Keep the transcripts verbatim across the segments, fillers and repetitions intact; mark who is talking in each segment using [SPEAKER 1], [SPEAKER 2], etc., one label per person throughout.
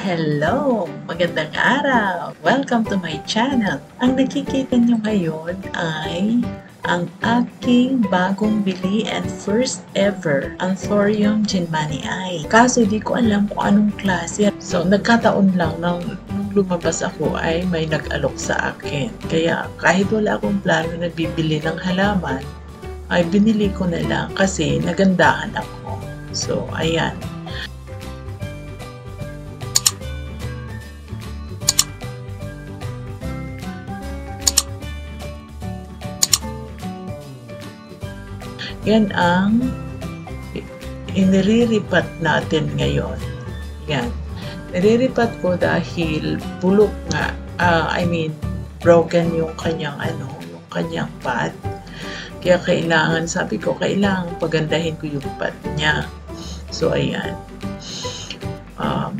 [SPEAKER 1] Hello! Magandang araw! Welcome to my channel. Ang nakikita nyo ngayon ay ang aking bagong bili and first ever Anthurium Jinmanii. Kaso di ko alam kung anong klase. So nagkataon lang nang nung lumabas ako ay may nag-alok sa akin. Kaya kahit wala akong plano na bibili ng halaman, ay binili ko na lang kasi nagandahan ako. So ayan. Yan ang iniriripat natin ngayon. Yan. Niriripat ko dahil bulok nga. Uh, I mean, broken yung kanyang ano, yung kanyang pad. Kaya kailangan, sabi ko, kailangan pagandahin ko yung pad niya. So, ayan. Um,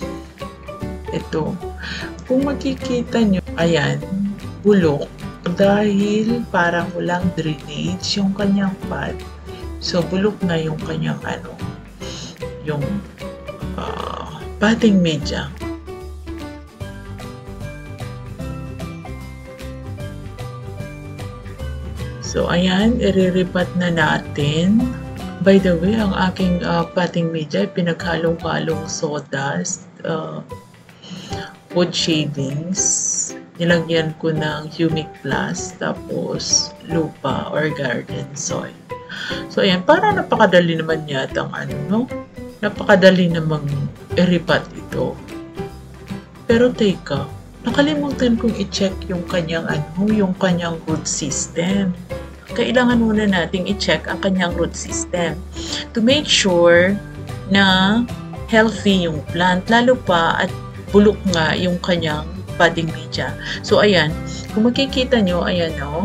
[SPEAKER 1] ito. Kung makikita nyo, ayan, bulok. Dahil parang walang drainage yung kanyang pad. So, bulok na yung kanyang ano, yung uh, padding media. So, ayan, iriripat na natin. By the way, ang aking uh, padding media, pinaghalong-halong soda, uh, wood shavings. Nilagyan ko ng Humic Plus, tapos lupa or garden soil. So, ayan, para napakadali naman yata ang ano, no? Napakadali namang iripat ito. Pero teka, nakalimutan kong i-check yung kanyang ano, yung kanyang root system. Kailangan muna nating i-check ang kanyang root system to make sure na healthy yung plant, lalo pa at bulok nga yung kanyang padding media. So, ayan. Kung makikita nyo, ayan o. Oh,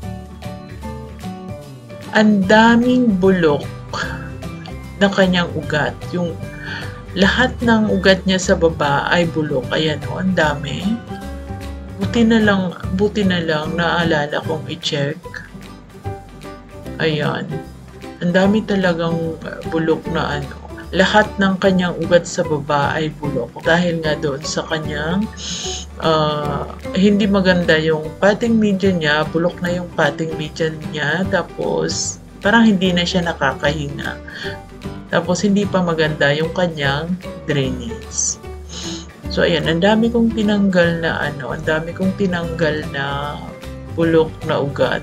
[SPEAKER 1] ang daming bulok ng kanyang ugat. Yung lahat ng ugat niya sa baba ay bulok. Ayan o, oh, ang dami. Buti na lang, buti na lang naalala kong i-check. Ayan. Ang dami talagang bulok na ano. Lahat ng kanyang ugat sa baba ay bulok. Dahil nga doon sa kanyang uh, hindi maganda yung padding media niya, bulok na yung padding media niya, tapos parang hindi na siya nakakahinga. Tapos hindi pa maganda yung kanyang drainage. So ayan, ang dami kong tinanggal na ano, ang dami kong tinanggal na bulok na ugat.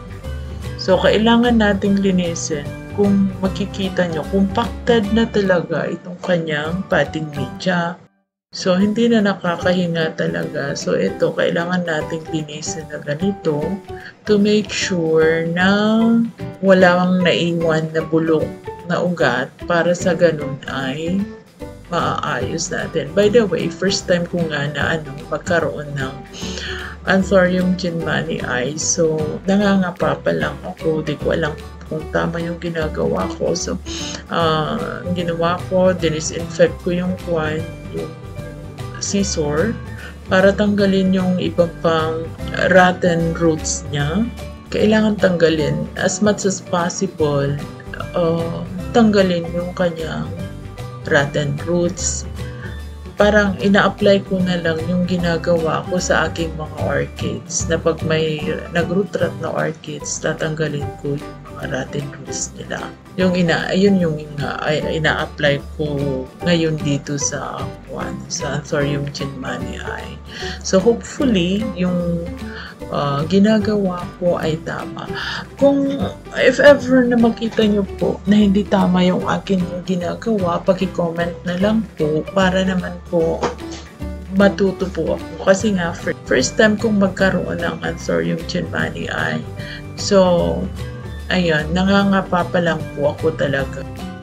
[SPEAKER 1] So kailangan nating linisin. Kung makikita nyo, compacted na talaga itong kanyang padding media. So, hindi na nakakahinga talaga. So, ito, kailangan nating linisin na ganito to make sure na walang naiwan na bulok na ugat para sa ganun ay maaayos natin. By the way, first time ko nga na ano, magkaroon ng Anthurium Jinmanii. So, nangangapa pa lang ako. Di ko alam kung tama yung ginagawa ko. So, uh, ang ginawa ko, dinisinfect ko yung kwan, yung scissor, para tanggalin yung iba pang rotten roots niya. Kailangan tanggalin as much as possible. Uh, tanggalin yung kanyang rotten roots. Parang ina-apply ko na lang yung ginagawa ko sa aking mga orchids, na pag may nag-root rot na orchids, tatanggalin ko yung mga rotten roots nila. Yung ina, ayun yung ina, ina-apply ko ngayon dito sa one, sa Anthurium Jinmanii. So hopefully yung uh, ginagawa ko ay tama. Kung if ever na makita nyo po na hindi tama yung akin yung ginagawa, paki-comment na lang po para naman po matuto po ako. Kasi nga, first time kong magkaroon ng Anthurium Jinmanii. So, ayun, nangangapa pa lang po ako talaga.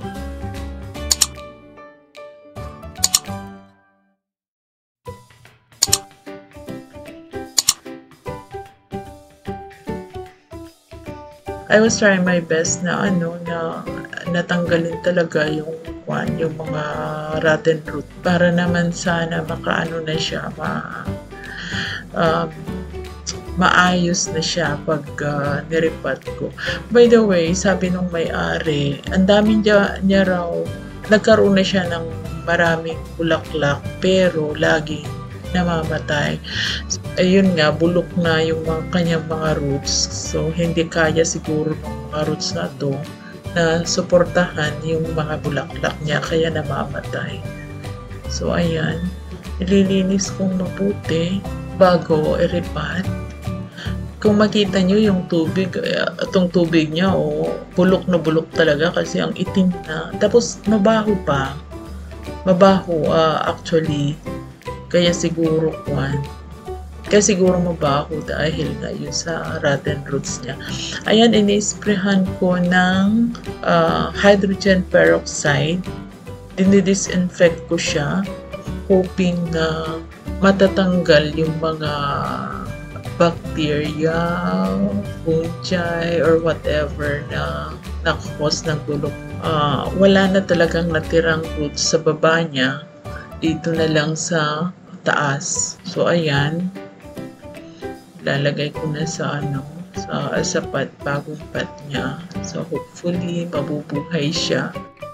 [SPEAKER 1] I was trying my best na ano, na natanggalin talaga yung kwan, yung mga rotten root para naman sana makaano na siya, ma um, maayos na siya pag uh, niripat ko. By the way, sabi nung may-ari, ang dami niya, niya raw, nagkaroon na siya ng maraming bulaklak pero laging namamatay. Ayun nga, bulok na yung mga kanyang mga roots. So, hindi kaya siguro ng mga roots na to na suportahan yung mga bulaklak niya, kaya namamatay. So, ayan. Nililinis kong mabuti bago iripat. Kung makita nyo yung tubig, itong tubig niya, oh, bulok na bulok talaga kasi ang itim na. Tapos, mabaho pa. Mabaho, uh, actually. Kaya siguro, kwan. Kaya siguro mabaho dahil nga yun sa rotten roots niya. Ayan, inisprehan ko ng uh, hydrogen peroxide. Dinidisinfect ko siya, hoping na matatanggal yung mga bacteria, fungi, or whatever na nakakos ng bulok. Uh, wala na talagang natirang roots sa baba niya. Dito na lang sa taas. So, ayan. Lalagay ko na sa ano, sa, sa pat, bagong pat niya. So, hopefully, mabubuhay siya.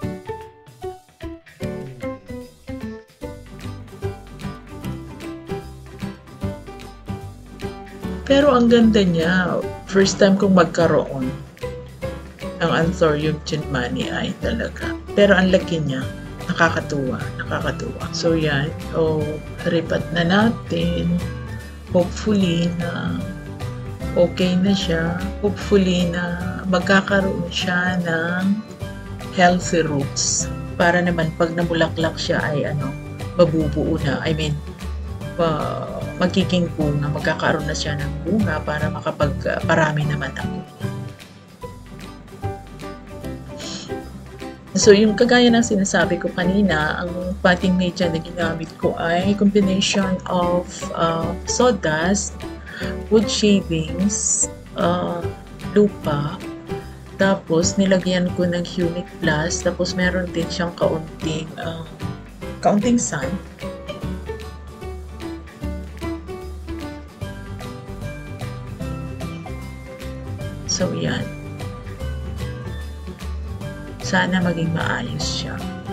[SPEAKER 1] Pero ang ganda niya. First time kong magkaroon ng Anthurium chinmanii talaga. Pero ang laki niya. Nakakatuwa, nakakatuwa. So yan, o ripat na natin. Hopefully na okay na siya. Hopefully na magkakaroon siya ng healthy roots. Para naman pag namulaklak siya ay ano, mabubuo na. I mean, uh, magiging bunga, magkakaroon na siya ng bunga para makapagparami uh, naman ako. So, yung kagaya ng sinasabi ko kanina, ang potting media na ginamit ko ay combination of uh, sawdust, wood shavings, uh, lupa, tapos nilagyan ko ng Humic Plus, tapos meron din siyang kaunting, uh, kaunting sand. So, yan. Sana maging maayos siya.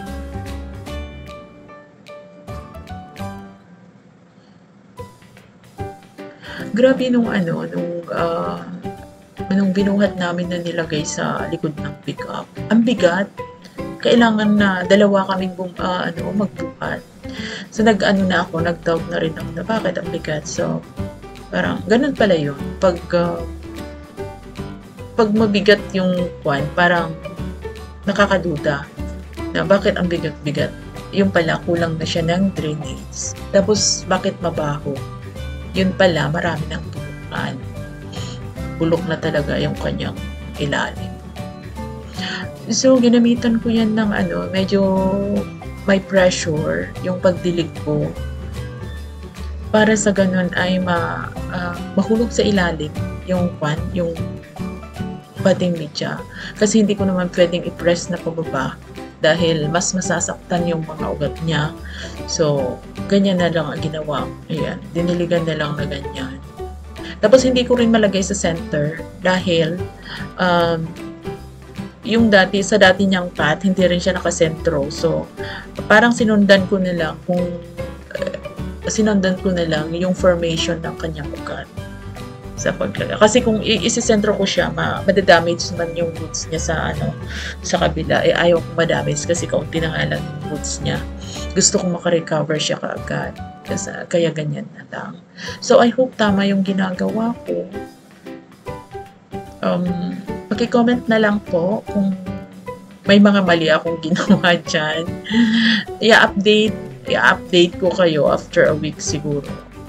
[SPEAKER 1] Grabe nung ano, nung, uh, nung binuhat namin na nilagay sa likod ng pickup. Ang bigat. Kailangan na dalawa kaming bum, uh, ano, magbuhat. So nag-ano na ako, nag-doubt na rin ako na bakit ang bigat. So parang ganun pala yun. Pag, uh, pag mabigat yung kwan, parang nakakaduda na bakit ang bigat-bigat. Yung pala, kulang na siya ng drainage. Tapos, bakit mabaho? Yun pala, marami ng bulukan. Bulok na talaga yung kanyang ilalim. So, ginamitan ko yan ng ano, medyo may pressure yung pagdilig ko. Para sa ganun ay ma, uh, mahulog sa ilalim yung kwan, yung potting media. Kasi hindi ko naman pwedeng i-press na pababa dahil mas masasaktan yung mga ugat niya. So, ganyan na lang ang ginawa. Ayan, diniligan na lang na ganyan. Tapos, hindi ko rin malagay sa center dahil um, yung dati, sa dati niyang pot, hindi rin siya nakasentro. So, parang sinundan ko na lang kung uh, sinundan ko na lang yung formation ng kanyang ugat sa paglagay. Kasi kung isisentro ko siya, ma madadamage naman yung roots niya sa ano, sa kabila. Eh, ayaw kong madamage kasi kaunti na nga lang yung roots niya. Gusto kong makarecover siya kaagad. Kasi, kaya ganyan na lang. So, I hope tama yung ginagawa ko. Um, Paki-comment na lang po kung may mga mali akong ginawa dyan. I-update, i-update ko kayo after a week siguro.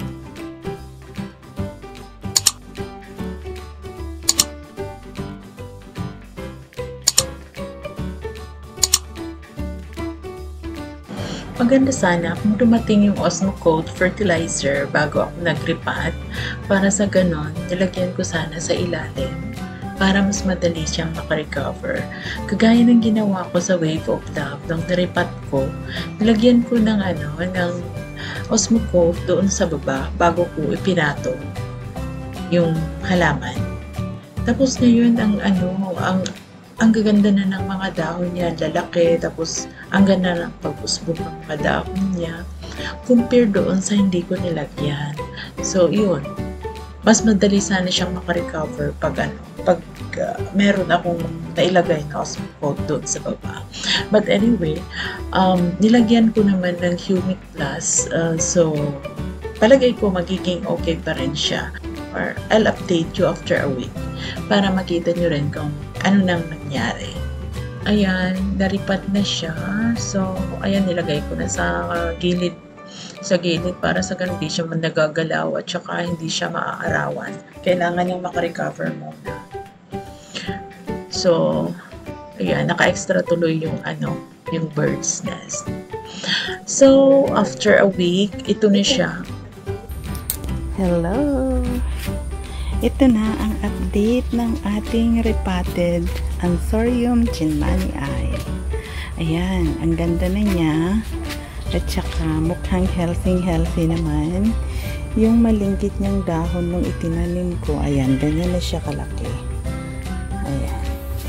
[SPEAKER 1] Maganda sana kung dumating yung Osmocote fertilizer bago ako nag-repat para sa ganon, nilagyan ko sana sa ilalim para mas madali siyang makarecover. Kagaya ng ginawa ko sa Wave of Love nung naripat ko, nilagyan ko ng ano, ng Osmocote doon sa baba bago ko ipinato yung halaman. Tapos ngayon ang ano, ang ang gaganda na ng mga dahon niya, lalaki, tapos ang ganda ng pag-usbong ng mga dahon niya, compare doon sa hindi ko nilagyan. So, yun. Mas madali sana siyang makarecover pag ano, pag uh, meron akong nailagay na osmo coat doon sa baba. But anyway, um, nilagyan ko naman ng Humid Plus, uh, so palagay ko magiging okay pa rin siya. Or I'll update you after a week para makita nyo rin kung ano nang nangyari. Ayan, naripat na siya. So, ayan, nilagay ko na sa uh, gilid sa gilid para sa ganun di siya man nagagalaw at saka hindi siya maaarawan. Kailangan yung makarecover muna. So, ayan, naka-extra tuloy yung ano, yung bird's nest. So, after a week, ito na siya.
[SPEAKER 2] Hello! Ito na ang update ng ating repotted Anthurium chinmanii. Ayan, ang ganda na niya. At saka mukhang healthy-healthy naman. Yung malingkit niyang dahon nung itinanim ko, ayan, ganyan na siya kalaki. Ayan.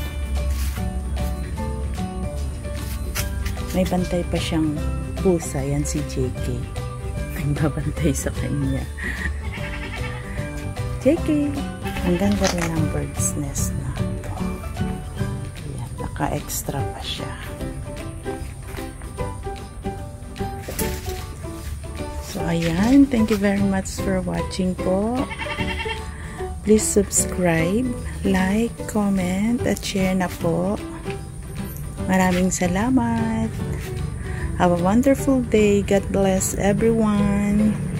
[SPEAKER 2] May bantay pa siyang pusa, yan si J K. Nagbabantay sa kanya. J K, ang ganda rin ang bird's nest na ito. Ayan, naka-extra pa siya. So, ayan. Thank you very much for watching po. Please subscribe, like, comment, at share na po. Maraming salamat. Have a wonderful day. God bless everyone.